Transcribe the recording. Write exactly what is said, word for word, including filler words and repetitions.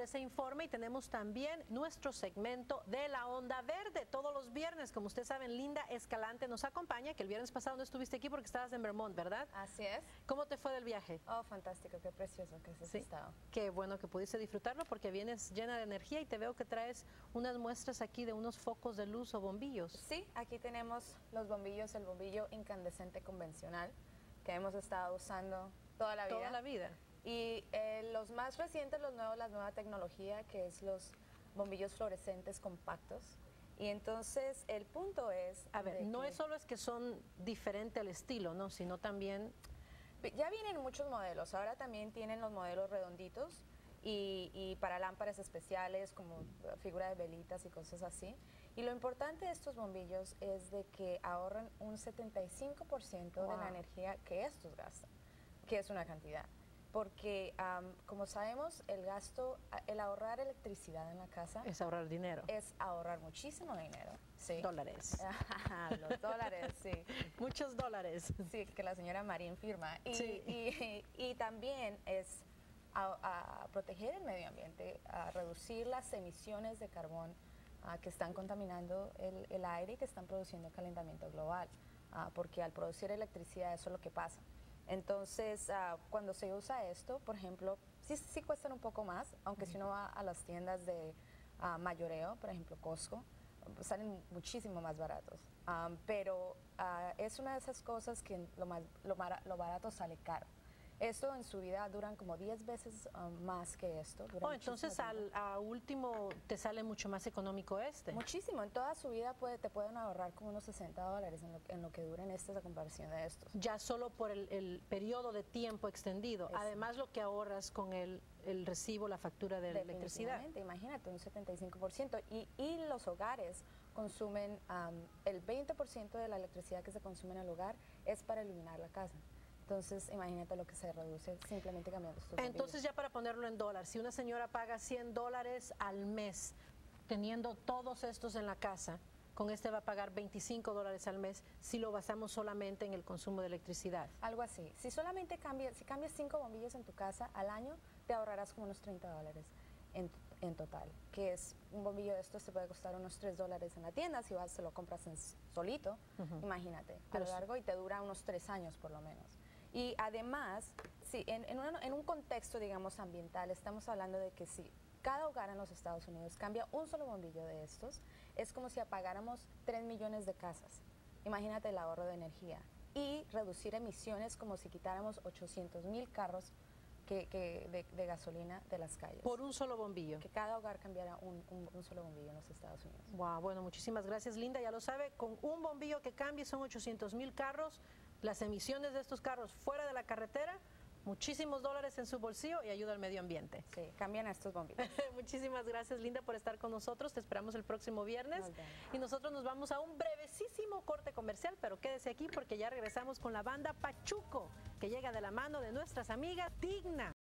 ese informe y tenemos también nuestro segmento de la Onda Verde todos los viernes. Como ustedes saben, Linda Escalante nos acompaña, que el viernes pasado no estuviste aquí porque estabas en Vermont, ¿verdad? Así es. ¿Cómo te fue del viaje? Oh, fantástico, qué precioso que has Sí, estado. qué bueno que pudiste disfrutarlo porque vienes llena de energía y te veo que traes unas muestras aquí de unos focos de luz o bombillos. Sí, aquí tenemos los bombillos, el bombillo incandescente convencional que hemos estado usando toda la vida. Toda la vida. Y eh, los más recientes, los nuevos, la nueva tecnología, que es los bombillos fluorescentes compactos. Y entonces el punto es... A ver, no que es solo es que son diferentes al estilo, ¿no? Sino también... ya vienen muchos modelos, ahora también tienen los modelos redonditos y, y para lámparas especiales como figura de velitas y cosas así. Y lo importante de estos bombillos es de que ahorran un setenta y cinco por ciento Wow. de la energía que estos gastan, que es una cantidad. Porque, um, como sabemos, el gasto, el ahorrar electricidad en la casa Es ahorrar dinero. es ahorrar muchísimo dinero. Sí. Dólares. Los dólares, sí. Muchos dólares. Sí, que la señora Marín firma. Y, Sí. y, y también es a, a proteger el medio ambiente, a reducir las emisiones de carbón uh, que están contaminando el, el aire y que están produciendo calentamiento global. Uh, porque al producir electricidad eso es lo que pasa. Entonces, uh, cuando se usa esto, por ejemplo, sí, sí cuestan un poco más, aunque si uno va a las tiendas de uh, mayoreo, por ejemplo Costco, salen muchísimo más baratos. Um, pero uh, es una de esas cosas que lo, más, lo, lo barato sale caro. Esto en su vida duran como diez veces um, más que esto. Oh, entonces al a último te sale mucho más económico este. Muchísimo, en toda su vida puede, te pueden ahorrar como unos sesenta dólares en lo, en lo que duren estas a comparación de estos. Ya solo por el, el periodo de tiempo extendido. Es, Además lo que ahorras con el, el recibo, la factura de la electricidad. Imagínate, un setenta y cinco por ciento. Y, y los hogares consumen, um, el veinte por ciento de la electricidad que se consume en el hogar es para iluminar la casa. Entonces, imagínate lo que se reduce simplemente cambiando estos bombillos. Entonces, ya para ponerlo en dólar, si una señora paga cien dólares al mes, teniendo todos estos en la casa, con este va a pagar veinticinco dólares al mes si lo basamos solamente en el consumo de electricidad. Algo así. Si solamente cambias, si cambias cinco bombillos en tu casa al año, te ahorrarás como unos treinta dólares en, en total. Que es un bombillo de estos te puede costar unos tres dólares en la tienda, si vas, se lo compras en solito, uh-huh. Imagínate, a Pero lo largo y te dura unos tres años por lo menos. Y además, sí, en, en, una, en un contexto, digamos, ambiental, estamos hablando de que si cada hogar en los Estados Unidos cambia un solo bombillo de estos, es como si apagáramos tres millones de casas. Imagínate el ahorro de energía. Y reducir emisiones como si quitáramos ochocientos mil carros que, que de, de gasolina de las calles. Por un solo bombillo. Que cada hogar cambiara un, un, un solo bombillo en los Estados Unidos. Wow, bueno, muchísimas gracias, Linda. Ya lo sabe, con un bombillo que cambie son ochocientos mil carros. Las emisiones de estos carros fuera de la carretera, muchísimos dólares en su bolsillo y ayuda al medio ambiente. Sí, cambian a estos bombillos. Muchísimas gracias, Linda, por estar con nosotros. Te esperamos el próximo viernes. Muy bien. Y nosotros nos vamos a un brevesísimo corte comercial, pero quédese aquí porque ya regresamos con la banda Pachuco, que llega de la mano de nuestras amigas Digna.